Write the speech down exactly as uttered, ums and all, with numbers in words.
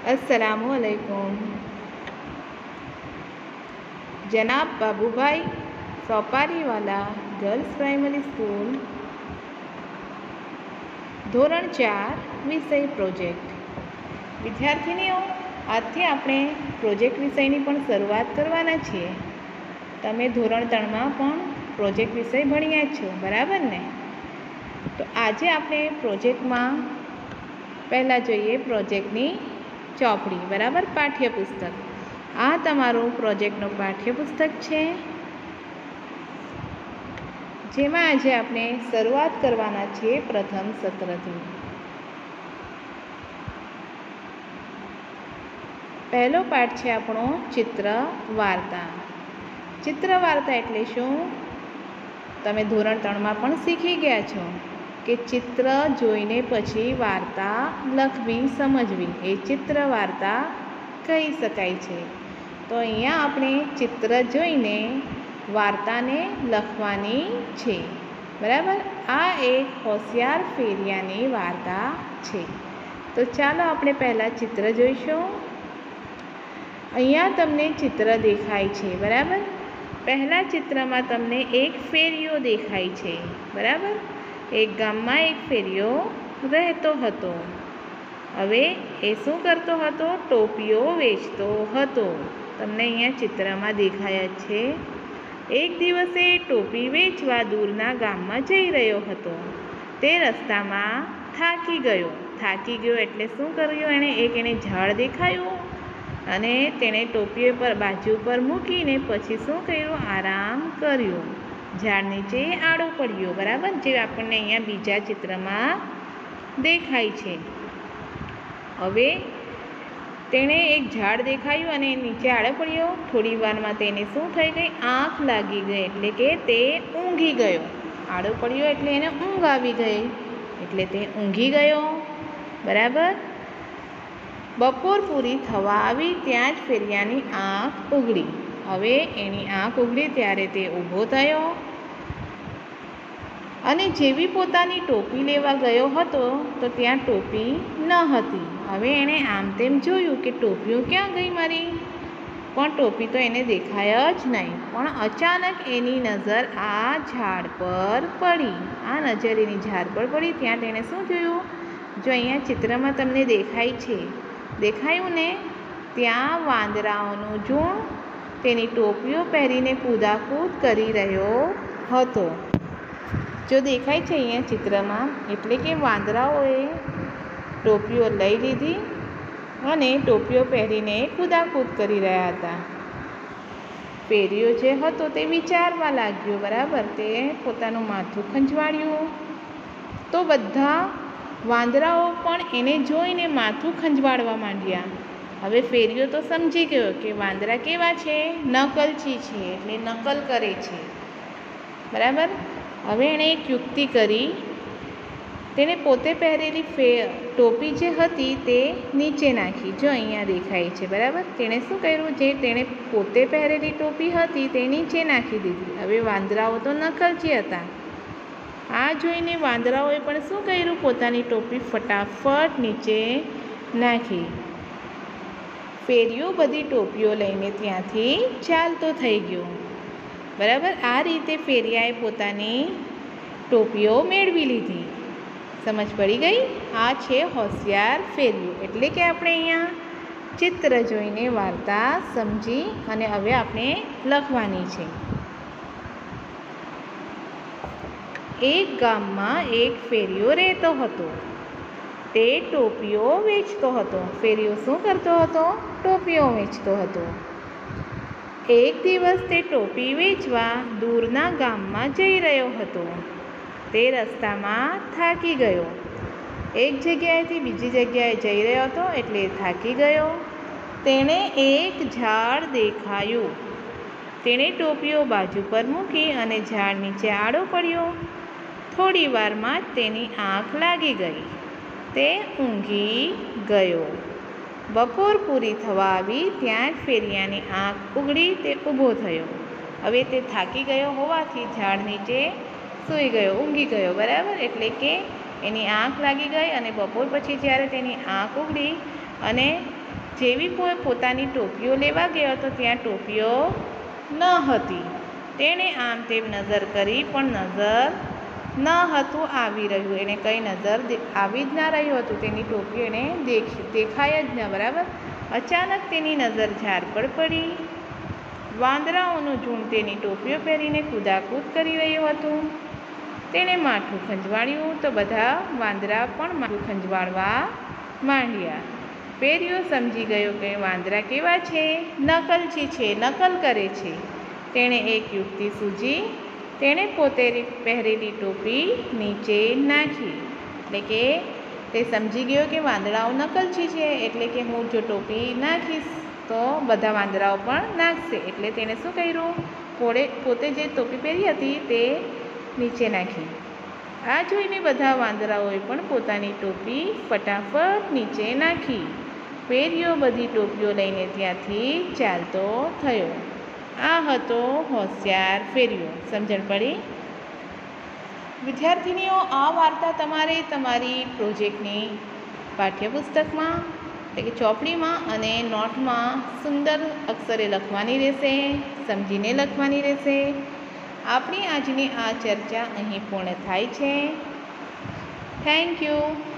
अस्सलामुअलैकुम। जनाब Babubhai Sopariwala girls primary school ધોરણ ચાર વિષય પ્રોજેક્ટ। વિદ્યાર્થીનીઓ, આજથી આપણે પ્રોજેક્ટ વિષયની પણ શરૂઆત કરવાના છીએ। તમે ધોરણ ત્રણમાં પણ પ્રોજેક્ટ વિષય ભણ્યા છો, બરાબર ને? તો આજે આપણે પ્રોજેક્ટમાં પહેલાં જોઈએ પ્રોજેક્ટની ચોપડી, બરાબર, પાઠ્યપુસ્તક। આ તમારું પ્રોજેક્ટનું પાઠ્યપુસ્તક છે, જેમાં આજે આપણે શરૂઆત કરવાના છીએ પ્રથમ સત્રથી। પહેલો પાઠ છે આપણો ચિત્ર વાર્તા। ચિત્ર વાર્તા એટલે શું? તમે ધોરણ ત્રણમાં પણ શીખી ગયા છો કે ચિત્ર જોઈને પછી વાર્તા લખવી, સમજવી, એ ચિત્ર વાર્તા કહી શકાય છે। તો અહીંયા આપણે ચિત્ર જોઈને વાર્તાને લખવાની છે, બરાબર? આ એક હોશિયાર ફેરિયાની વાર્તા છે। તો ચાલો આપણે પહેલાં ચિત્ર જોઈશું। અહીંયા તમને ચિત્ર દેખાય છે, બરાબર? પહેલાં ચિત્રમાં તમને એક ફેરિયો દેખાય છે, બરાબર? એક ગામમાં એક ફેરિયો રહેતો હતો। હવે એ શું કરતો હતો? ટોપીઓ વેચતો હતો। તમને અહીંયા ચિત્રમાં દેખાય જ છે। એક દિવસે ટોપી વેચવા દૂરના ગામમાં જઈ રહ્યો હતો। તે રસ્તામાં થાકી ગયો। થાકી ગયો એટલે શું કર્યું એણે? એક એને ઝાડ દેખાયું અને તેણે ટોપી પર બાજુ પર મૂકીને પછી શું કર્યું? આરામ કર્યો। ઝાડ નીચે આડો પડ્યો, બરાબર? જે આપણને અહીંયા બીજા ચિત્રમાં દેખાય છે। હવે તેણે એક ઝાડ દેખાયું અને નીચે આડો પડ્યો। થોડી વારમાં તેને શું થઈ ગઈ? આંખ લાગી ગઈ, એટલે કે તે ઊંઘી ગયો। આડો પડ્યો એટલે એને ઊંઘ આવી ગઈ, એટલે તે ઊંઘી ગયો, બરાબર? બપોર પૂરી થવા આવી ત્યાં જ ફેરિયાની આંખ ઉઘડી। હવે એની આંખ ઉઘડી ત્યારે તે ઊભો થયો અને જેવી પોતાની ટોપી લેવા ગયો હતો તો ત્યાં ટોપી ન હતી। હવે એણે આમ તેમ જોયું કે ટોપીઓ ક્યાં ગઈ મારી? પણ ટોપી તો એને દેખાય જ નહીં। પણ અચાનક એની નજર આ ઝાડ પર પડી। આ નજર એની ઝાડ પર પડી ત્યાં તેણે શું જોયું? જો અહીંયા ચિત્રમાં તમને દેખાય છે, દેખાયું ને? ત્યાં વાંદરાઓનું ઝુંડ તેની ટોપીઓ પહેરીને કૂદાકૂદ કરી રહ્યો હતો। જો દેખાય છે અહીંયા ચિત્રમાં, એટલે કે વાંદરાઓએ ટોપીઓ લઈ લીધી અને ટોપીઓ પહેરીને કૂદાકૂદ કરી રહ્યા હતા। ફેરિયો જે હતો તે વિચારવા લાગ્યો, બરાબર? તે પોતાનું માથું ખંજવાળ્યું તો બધા વાંદરાઓ પણ એને જોઈને માથું ખંજવાળવા માંડ્યા। હવે ફેરિયો તો સમજી ગયો કે વાંદરા કેવા છે? નકલચી છે, એટલે નકલ કરે છે, બરાબર? હવે એણે એક યુક્તિ કરી। તેણે પોતે પહેરેલી ફે ટોપી જે હતી તે નીચે નાખી। જો અહીંયા દેખાય છે, બરાબર? તેણે શું કર્યું? જે તેણે પોતે પહેરેલી ટોપી હતી તે નીચે નાખી દીધી। હવે વાંદરાઓ તો નકલચી હતા। આ જોઈને વાંદરાઓએ પણ શું કર્યું? પોતાની ટોપી ફટાફટ નીચે નાખી। ફેરિયો બધી ટોપીઓ લઈને ત્યાંથી ચાલતો થઈ ગયો, બરાબર? આ રીતે ફેરિયાએ પોતાની ટોપીઓ મેળવી લીધી। સમજ પડી ગઈ? આ છે હોશિયાર ફેરિયો। એટલે કે આપણે અહીંયા ચિત્ર જોઈને વાર્તા સમજી અને હવે આપણે લખવાની છે। એક ગામમાં એક ફેરિયો રહેતો હતો। તે ટોપીઓ વેચતો હતો। ફેરિયો શું કરતો હતો? ટોપીઓ વેચતો હતો। એક દિવસ તે ટોપી વેચવા દૂરના ગામમાં જઈ રહ્યો હતો। તે રસ્તામાં થાકી ગયો। એક જગ્યાએથી બીજી જગ્યાએ જઈ રહ્યો હતો એટલે થાકી ગયો। તેણે એક ઝાડ દેખાયું। તેણે ટોપીઓ બાજુ પર મૂકી અને ઝાડ નીચે આડો પડ્યો। થોડી વારમાં જ તેની આંખ લાગી ગઈ, તે ઊંઘી ગયો। બપોર પૂરી થવા આવી ત્યાં જ ફેરિયાની આંખ ઉઘડી, તે ઊભો થયો। હવે તે થાકી ગયો હોવાથી ઝાડ નીચે સૂઈ ગયો, ઊંઘી ગયો, બરાબર? એટલે કે એની આંખ લાગી ગઈ અને બપોર પછી જ્યારે તેની આંખ ઉઘડી અને જેવી કોઈ પોતાની ટોપીઓ લેવા ગયો તો ત્યાં ટોપીઓ ન હતી. તેણે આમ તેમ નજર કરી પણ નજર ન હતું આવી રહ્યું. એને કંઈ નજર આવી જ ના રહ્યું હતું. તેની ટોપીઓ એને દેખી દેખાય જ ન. બરાબર. અચાનક તેની નજર ઝાડ પર પડી. વાંદરાઓનું ઝુંડ તેની ટોપીઓ પહેરીને કૂદાકૂદ કરી રહ્યું હતું. તેણે માથું ખંજવાળ્યું તો બધા વાંદરા પણ માથું ખંજવાળવા માંડ્યા. ફેરિયો સમજી ગયો કે વાંદરા કેવા છે, નકલચી છે, નકલ કરે છે. તેણે એક યુક્તિ સૂઝી. તેણે પોતે પહેરેલી ટોપી નીચે નાખી. એટલે કે તે સમજી ગયો કે વાંદરાઓ નકલચી છે, એટલે કે હું જો ટોપી નાખીશ તો બધા વાંદરાઓ પણ નાખશે. એટલે તેણે શું કર્યું, પોતે પોતે જે ટોપી પહેરી હતી તે નીચે નાખી. આ જોઈને બધા વાંદરાઓએ પણ પોતાની ટોપી ફટાફટ નીચે નાખી. ફેરિયો બધી ટોપીઓ લઈને ત્યાંથી ચાલતો થયો. આ હતો હોશિયાર ફેરિયો. સમજણ પડી? વિદ્યાર્થીનીઓ, આ વાર્તા તમારે તમારી પ્રોજેક્ટની પાઠ્યપુસ્તકમાં એટલે કે ચોપડીમાં અને નોટમાં સુંદર અક્ષરે લખવાની રહેશે, સમજીને લખવાની રહેશે. આપણી આજની આ ચર્ચા અહીં પૂર્ણ થાય છે. Thank you.